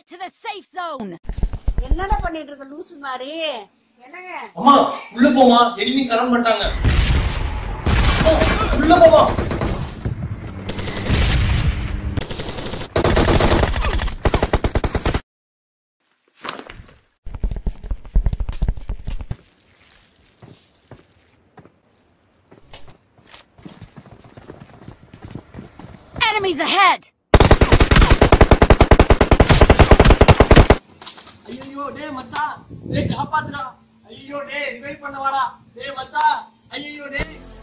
Get to the safe zone. என்னடா பண்ணிட்டு இருக்க லூசு மாதிரி? என்னங்க? அம்மா உள்ள போமா, எனிமி சரவுண்ட் பண்ணிட்டாங்க. உள்ள போமா. Enemies ahead. ஐயோ டேய் மச்சான், டேய் காப்பாத்துடா. ஐயோ டேய் ரிவைவ் பண்ண வாடா. டேய் மச்சான், ஐயோ டேய்